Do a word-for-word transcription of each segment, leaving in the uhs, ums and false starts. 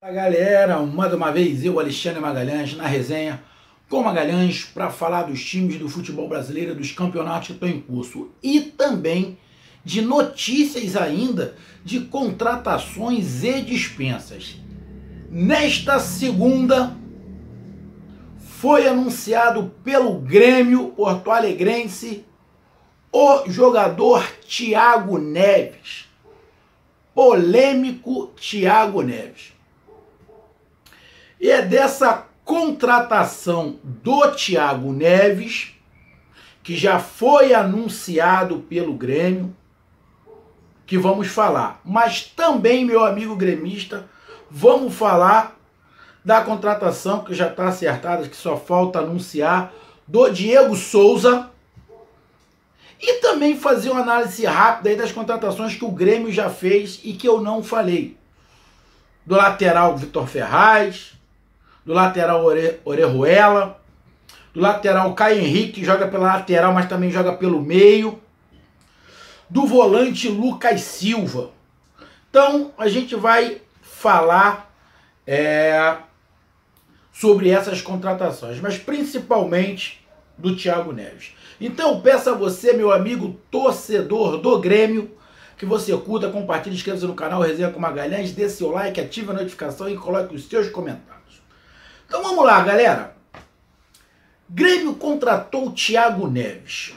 Fala galera, mais uma vez eu, Alexandre Magalhães, na resenha com Magalhães para falar dos times do futebol brasileiro, dos campeonatos que estão em curso e também de notícias ainda de contratações e dispensas. Nesta segunda foi anunciado pelo Grêmio Porto Alegrense o jogador Thiago Neves, polêmico Thiago Neves. E é dessa contratação do Thiago Neves, que já foi anunciado pelo Grêmio, que vamos falar. Mas também, meu amigo gremista, vamos falar da contratação que já está acertada, que só falta anunciar, do Diego Souza. E também fazer uma análise rápida aí das contratações que o Grêmio já fez e que eu não falei. Do lateral Vitor Ferraz, do lateral Ore, Orejuela, do lateral Caio Henrique, que joga pela lateral, mas também joga pelo meio, do volante Lucas Silva. Então, a gente vai falar é, sobre essas contratações, mas principalmente do Thiago Neves. Então, peço a você, meu amigo torcedor do Grêmio, que você curta, compartilhe, inscreva-se no canal Resenha com Magalhães, dê seu like, ative a notificação e coloque os seus comentários. Então vamos lá, galera. Grêmio contratou o Thiago Neves.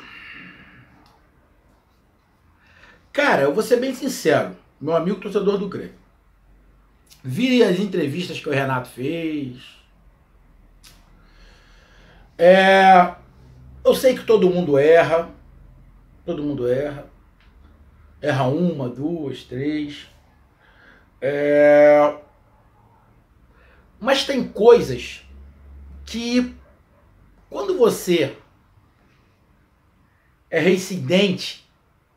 Cara, eu vou ser bem sincero, meu amigo torcedor do Grêmio. Vi as entrevistas que o Renato fez. É, eu sei que todo mundo erra. Todo mundo erra. Erra uma, duas, três. É... Mas tem coisas que, quando você é reincidente,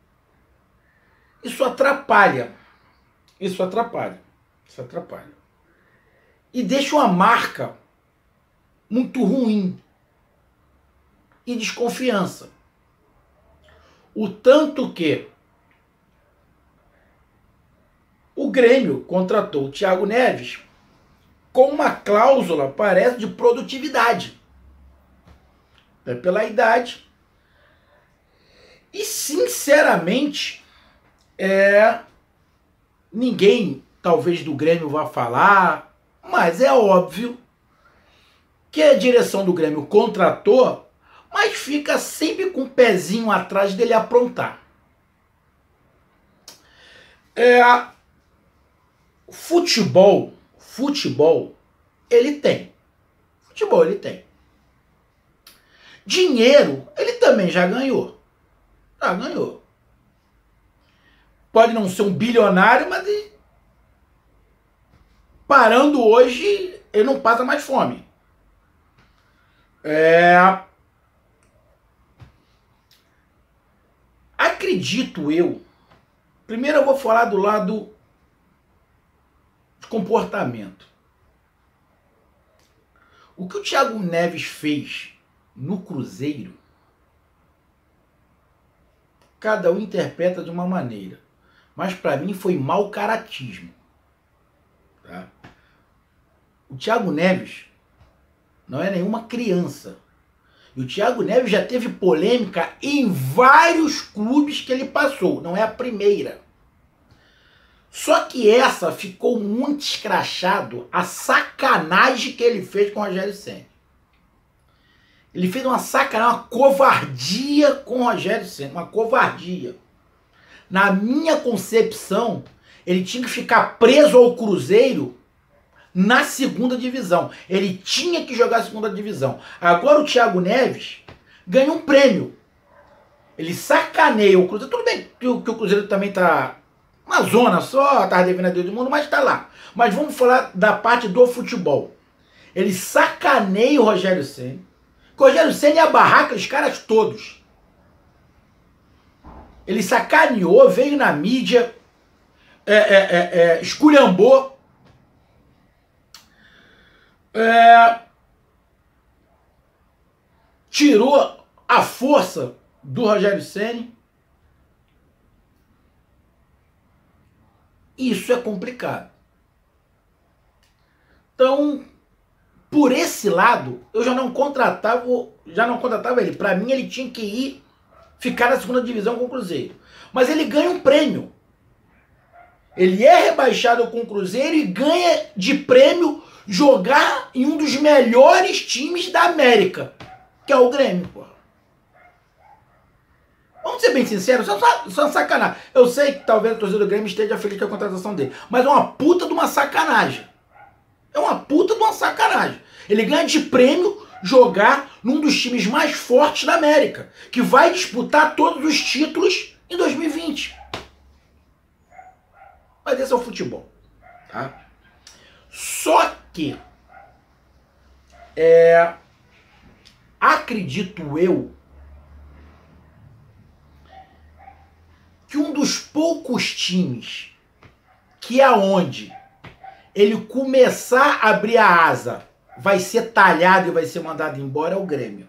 isso atrapalha. Isso atrapalha. Isso atrapalha. E deixa uma marca muito ruim e desconfiança. O tanto que o Grêmio contratou o Thiago Neves com uma cláusula, parece, de produtividade. É pela idade. E, sinceramente, é, ninguém, talvez, do Grêmio vá falar, mas é óbvio que a direção do Grêmio contratou, mas fica sempre com o pezinho atrás dele aprontar. É, futebol... Futebol, ele tem. Futebol, ele tem. Dinheiro, ele também já ganhou. Já ganhou. Pode não ser um bilionário, mas ele, parando hoje, ele não passa mais fome. É... Acredito eu. Primeiro eu vou falar do lado comportamento. O que o Thiago Neves fez no Cruzeiro, cada um interpreta de uma maneira, mas para mim foi mau caratismo. Tá? O Thiago Neves não é nenhuma criança. E o Thiago Neves já teve polêmica em vários clubes que ele passou, não é a primeira. Só que essa ficou muito escrachado a sacanagem que ele fez com o Rogério Ceni. Ele fez uma sacanagem, uma covardia com o Rogério Ceni, uma covardia. Na minha concepção, ele tinha que ficar preso ao Cruzeiro na segunda divisão. Ele tinha que jogar a segunda divisão. Agora o Thiago Neves ganha um prêmio. Ele sacaneia o Cruzeiro. Tudo bem que o, que o Cruzeiro também está... uma zona só, tá devendo a Deus do mundo, mas tá lá. Mas vamos falar da parte do futebol. Ele sacaneia o Rogério Ceni. O Rogério Ceni é a barraca dos caras todos. Ele sacaneou, veio na mídia, é, é, é, é, esculhambou, é, tirou a força do Rogério Ceni. Isso é complicado. Então, por esse lado, eu já não contratava, já não contratava ele. Para mim, ele tinha que ir ficar na segunda divisão com o Cruzeiro. Mas ele ganha um prêmio. Ele é rebaixado com o Cruzeiro e ganha de prêmio jogar em um dos melhores times da América, que é o Grêmio, pô. Vamos ser bem sinceros, isso é uma sacanagem. Eu sei que talvez a torcida do Grêmio esteja feliz com a contratação dele, mas é uma puta de uma sacanagem. É uma puta de uma sacanagem. Ele ganha de prêmio jogar num dos times mais fortes da América, que vai disputar todos os títulos em dois mil e vinte. Mas esse é o futebol, tá? Só que, é, acredito eu, que um dos poucos times que aonde ele começar a abrir a asa vai ser talhado e vai ser mandado embora é o Grêmio.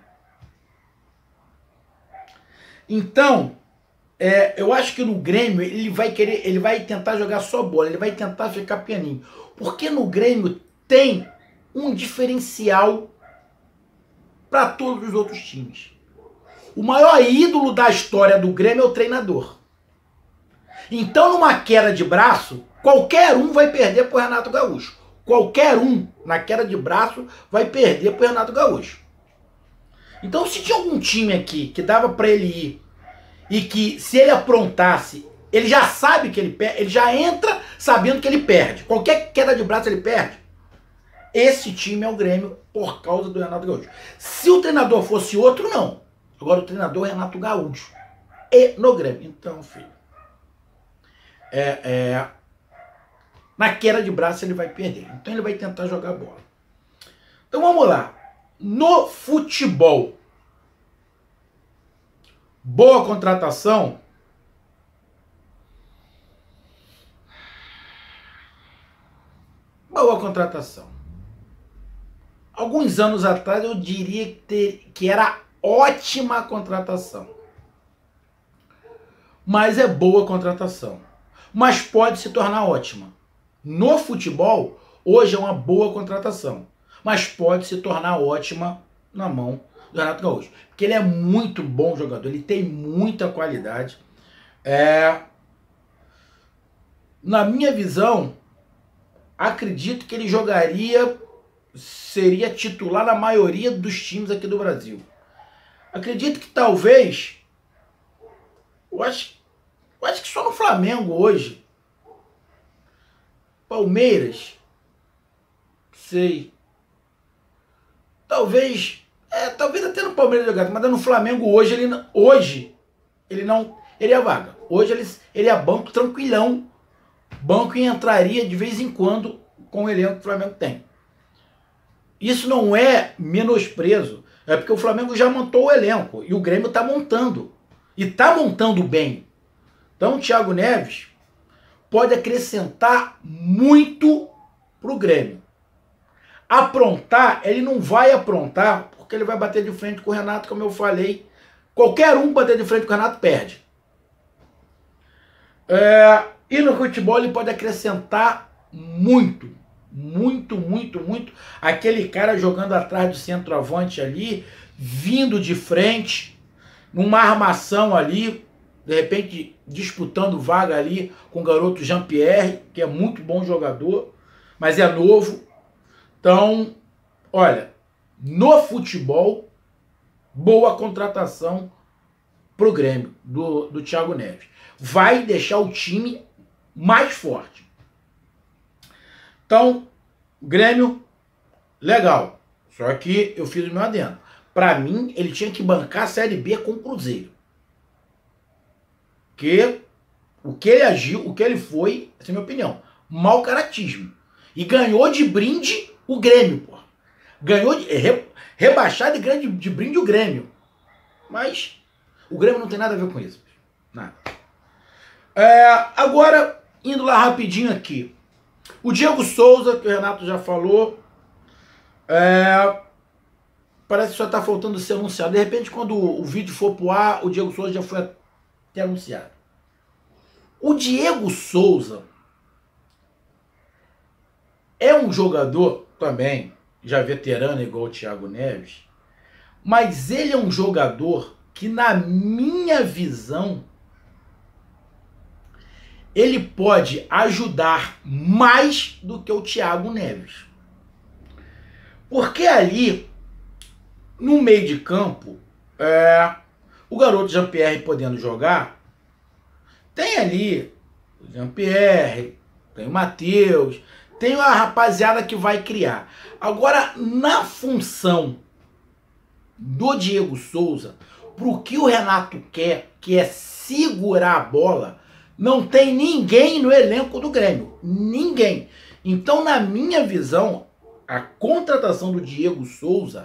Então, é, eu acho que no Grêmio ele vai querer, ele vai tentar jogar só bola, ele vai tentar ficar pianinho. Porque no Grêmio tem um diferencial para todos os outros times. O maior ídolo da história do Grêmio é o treinador. Então, numa queda de braço, qualquer um vai perder pro Renato Gaúcho. Qualquer um, na queda de braço, vai perder pro Renato Gaúcho. Então, se tinha algum time aqui que dava para ele ir e que, se ele aprontasse, ele já sabe que ele perde, ele já entra sabendo que ele perde. Qualquer queda de braço ele perde. Esse time é o Grêmio por causa do Renato Gaúcho. Se o treinador fosse outro, não. Agora o treinador é Renato Gaúcho. E no Grêmio. Então, filho, É, é, na queda de braço ele vai perder. Então ele vai tentar jogar bola. Então vamos lá. No futebol, boa contratação. Boa contratação. Alguns anos atrás eu diria que, ter, que era ótima contratação. Mas é boa contratação. Mas pode se tornar ótima. No futebol, hoje é uma boa contratação, mas pode se tornar ótima na mão do Renato Gaúcho, porque ele é muito bom jogador, ele tem muita qualidade. É... Na minha visão, acredito que ele jogaria, seria titular na maioria dos times aqui do Brasil. Acredito que talvez, eu acho Eu acho que só no Flamengo hoje. Palmeiras. Sei. Talvez. É, talvez até no Palmeiras jogado, mas no Flamengo hoje ele não. Hoje ele não. Ele é vaga. Hoje ele, ele é banco tranquilão. Banco e entraria de vez em quando com o elenco que o Flamengo tem. Isso não é menosprezo. É porque o Flamengo já montou o elenco. E o Grêmio está montando. E está montando bem. Então o Thiago Neves pode acrescentar muito para o Grêmio. Aprontar, ele não vai aprontar, porque ele vai bater de frente com o Renato, como eu falei. Qualquer um bater de frente com o Renato perde. É, e no futebol ele pode acrescentar muito, muito, muito, muito. Aquele cara jogando atrás do centroavante ali, vindo de frente, numa armação ali, de repente disputando vaga ali com o garoto Jean-Pierre, que é muito bom jogador, mas é novo. Então, olha, no futebol, boa contratação pro Grêmio, do, do Thiago Neves. Vai deixar o time mais forte. Então, Grêmio, legal. Só que eu fiz o meu adendo. Para mim, ele tinha que bancar a Série B com o Cruzeiro. Que o que ele agiu, o que ele foi, essa é a minha opinião, mau caratismo. E ganhou de brinde o Grêmio, pô. Ganhou de re, rebaixado de, grande, de brinde o Grêmio. Mas o Grêmio não tem nada a ver com isso. Nada. É, agora, indo lá rapidinho aqui. O Diego Souza, que o Renato já falou, é, parece que só está faltando ser anunciado. De repente, quando o vídeo for pro ar, o Diego Souza já foi até anunciado. O Diego Souza é um jogador, também, já veterano igual o Thiago Neves, mas ele é um jogador que, na minha visão, ele pode ajudar mais do que o Thiago Neves. Porque ali, no meio de campo, é, o garoto Jean-Pierre podendo jogar, tem ali o Jean-Pierre, tem o Matheus, tem a rapaziada que vai criar. Agora, na função do Diego Souza, pro que o Renato quer, que é segurar a bola, não tem ninguém no elenco do Grêmio. Ninguém. Então, na minha visão, a contratação do Diego Souza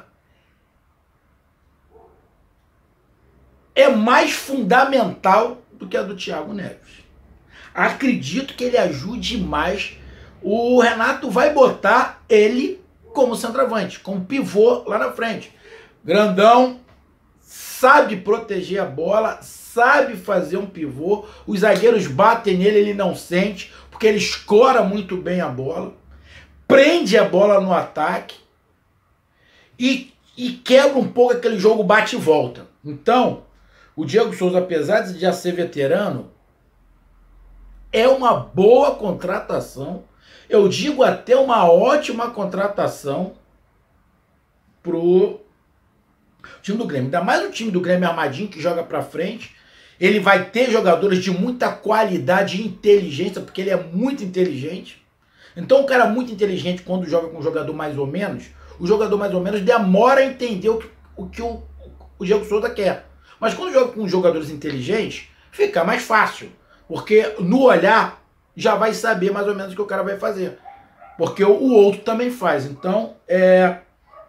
é mais fundamental do que a do Thiago Neves. Acredito que ele ajude mais. O Renato vai botar ele como centroavante, como pivô lá na frente. Grandão, sabe proteger a bola, sabe fazer um pivô. Os zagueiros batem nele, ele não sente, porque ele escora muito bem a bola, prende a bola no ataque e, e quebra um pouco aquele jogo bate e volta. Então, o Diego Souza, apesar de já ser veterano, é uma boa contratação. Eu digo até uma ótima contratação pro time do Grêmio. Ainda mais o time do Grêmio armadinho, que joga pra frente. Ele vai ter jogadores de muita qualidade e inteligência, porque ele é muito inteligente. Então, um cara muito inteligente, quando joga com um jogador mais ou menos, o jogador mais ou menos demora a entender o que o, que o, o Diego Souza quer. Mas quando joga com jogadores inteligentes, fica mais fácil. Porque no olhar já vai saber mais ou menos o que o cara vai fazer. Porque o, o outro também faz. Então, é...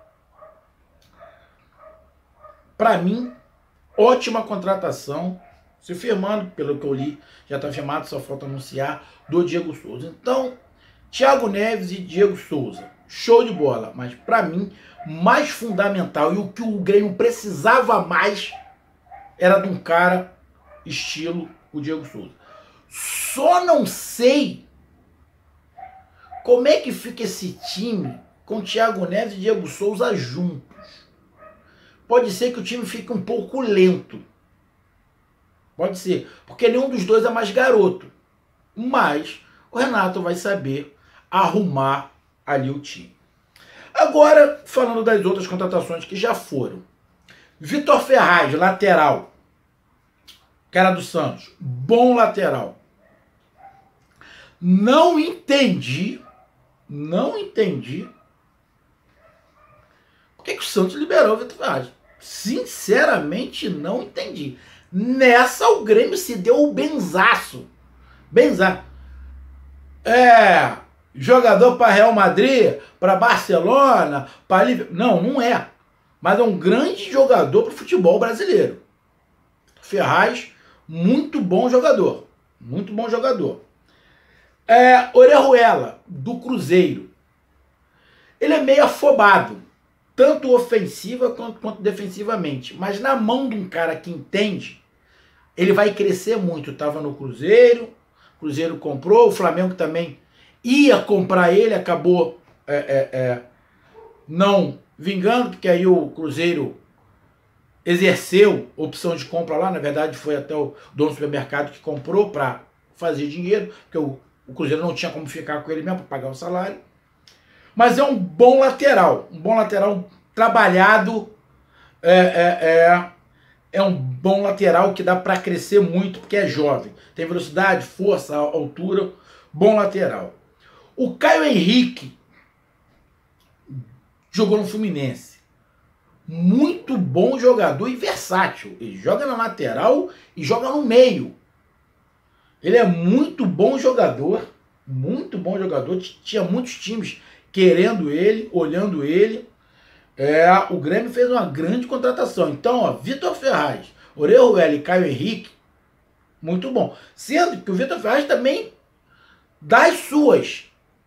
para mim, ótima contratação. Se firmando, pelo que eu li, já está firmado, só falta anunciar, do Diego Souza. Então, Thiago Neves e Diego Souza. Show de bola. Mas, para mim, mais fundamental e o que o Grêmio precisava mais era de um cara estilo o Diego Souza. Só não sei como é que fica esse time com Thiago Neves e Diego Souza juntos. Pode ser que o time fique um pouco lento. Pode ser, porque nenhum dos dois é mais garoto. Mas o Renato vai saber arrumar ali o time. Agora, falando das outras contratações que já foram. Vitor Ferraz, lateral. Cara do Santos. Bom lateral. Não entendi, não entendi por que, que o Santos liberou o Vitor Ferraz. Sinceramente, não entendi. Nessa, o Grêmio se deu o benzaço. Benzaço. É, jogador para Real Madrid, para Barcelona, para Liverpool. Não, não é. Mas é um grande jogador para o futebol brasileiro. Ferraz, muito bom jogador. Muito bom jogador. É, Orejuela, do Cruzeiro. Ele é meio afobado, tanto ofensiva quanto, quanto defensivamente. Mas na mão de um cara que entende, ele vai crescer muito. Estava no Cruzeiro, o Cruzeiro comprou, o Flamengo também ia comprar ele, acabou é, é, é, não vingando, porque aí o Cruzeiro exerceu opção de compra lá. Na verdade, foi até o dono do supermercado que comprou para fazer dinheiro, porque o O Cruzeiro não tinha como ficar com ele mesmo para pagar o salário. Mas é um bom lateral. Um bom lateral trabalhado. É, é, é, é um bom lateral que dá para crescer muito, porque é jovem. Tem velocidade, força, altura. Bom lateral. O Caio Henrique jogou no Fluminense. Muito bom jogador e versátil. Ele joga na lateral e joga no meio. Ele é muito bom jogador, muito bom jogador. Tinha muitos times querendo ele, olhando ele. É, o Grêmio fez uma grande contratação. Então, ó, Vitor Ferraz, Orejuela e Caio Henrique, muito bom. Sendo que o Vitor Ferraz também dá as suas,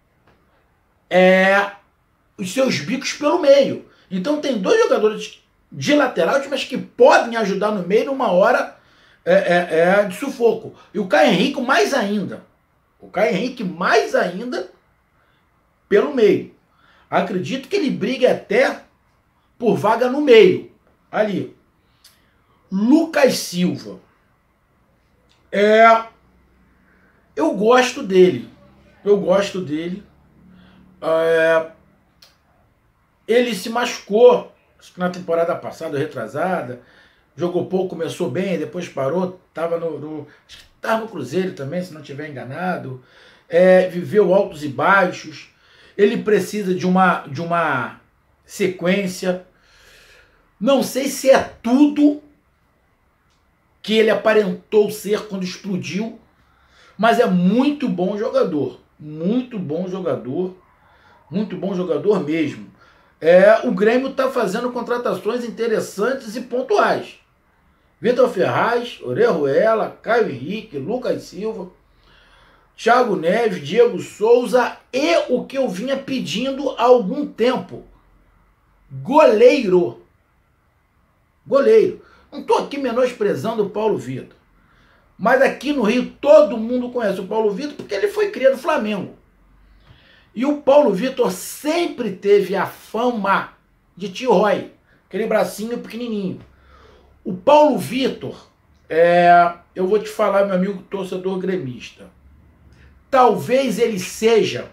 é, os seus bicos pelo meio. Então tem dois jogadores de lateral, mas que podem ajudar no meio numa hora É, é, é de sufoco. E o Caio Henrique mais ainda. O Caio Henrique mais ainda pelo meio. Acredito que ele brigue até por vaga no meio. Ali. Lucas Silva. É, eu gosto dele. Eu gosto dele. É, ele se machucou na temporada passada, retrasada. Jogou pouco, começou bem, depois parou. Estava no, no, tava no Cruzeiro também, se não estiver enganado. É, viveu altos e baixos. Ele precisa de uma, de uma sequência. Não sei se é tudo que ele aparentou ser quando explodiu, mas é muito bom jogador. Muito bom jogador. Muito bom jogador mesmo. É, o Grêmio está fazendo contratações interessantes e pontuais. Vitor Ferraz, Orejuela, Caio Henrique, Lucas Silva, Thiago Neves, Diego Souza e o que eu vinha pedindo há algum tempo. Goleiro. Goleiro. Não estou aqui menosprezando o Paulo Vitor. Mas aqui no Rio todo mundo conhece o Paulo Vitor porque ele foi cria do Flamengo. E o Paulo Vitor sempre teve a fama de tio Roy, aquele bracinho pequenininho. O Paulo Vitor, é, eu vou te falar, meu amigo torcedor gremista, talvez ele seja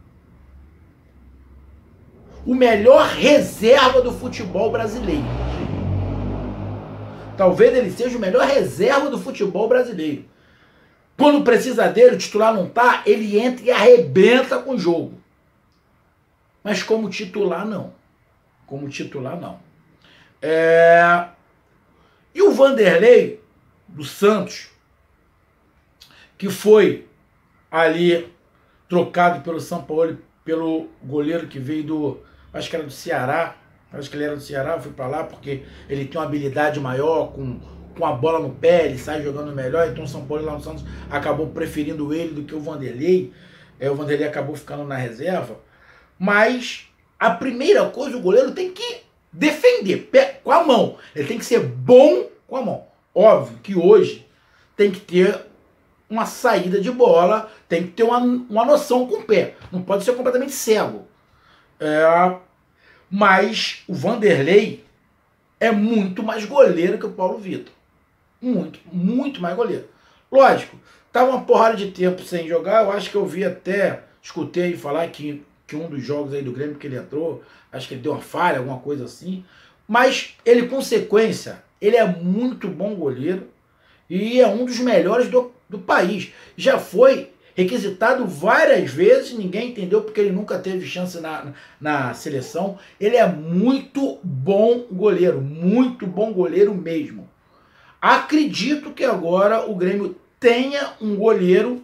o melhor reserva do futebol brasileiro. Talvez ele seja o melhor reserva do futebol brasileiro. Quando precisa dele, o titular não tá, ele entra e arrebenta com o jogo. Mas como titular, não. Como titular, não. É... E o Vanderlei, do Santos, que foi ali trocado pelo São Paulo, pelo goleiro que veio do, acho que era do Ceará, acho que ele era do Ceará, foi para lá porque ele tem uma habilidade maior, com, com a bola no pé, ele sai jogando melhor, então o São Paulo lá no Santos acabou preferindo ele do que o Vanderlei, é, o Vanderlei acabou ficando na reserva, mas a primeira coisa, o goleiro tem que defender com a mão, ele tem que ser bom com a mão. Óbvio que hoje tem que ter uma saída de bola, tem que ter uma, uma noção com o pé, não pode ser completamente cego. É, mas o Vanderlei é muito mais goleiro que o Paulo Vitor. Muito, muito mais goleiro. Lógico, tava uma porrada de tempo sem jogar, eu acho que eu vi até, escutei falar que, que um dos jogos aí do Grêmio que ele entrou, acho que ele deu uma falha, alguma coisa assim, mas ele com sequência, ele é muito bom goleiro e é um dos melhores do, do país. Já foi requisitado várias vezes, ninguém entendeu porque ele nunca teve chance na, na seleção. Ele é muito bom goleiro, muito bom goleiro mesmo. Acredito que agora o Grêmio tenha um goleiro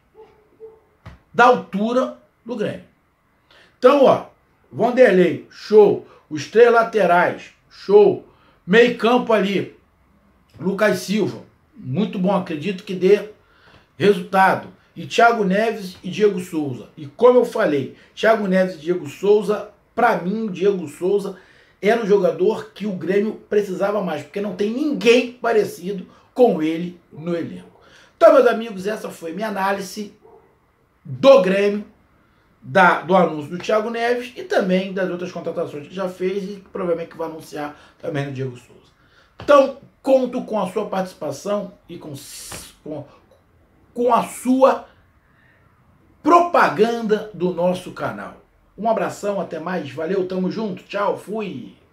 da altura do Grêmio. Então, ó, Vanderlei, show. Os três laterais, show. Meio campo ali, Lucas Silva, muito bom, acredito que dê resultado. E Thiago Neves e Diego Souza. E como eu falei, Thiago Neves e Diego Souza, para mim, o Diego Souza era o jogador que o Grêmio precisava mais, porque não tem ninguém parecido com ele no elenco. Então, meus amigos, essa foi minha análise do Grêmio, da, do anúncio do Thiago Neves e também das outras contratações que já fez e que provavelmente vai anunciar também no Diego Souza. Então, conto com a sua participação e com, com, com a sua propaganda do nosso canal. Um abração, até mais, valeu, tamo junto, tchau, fui!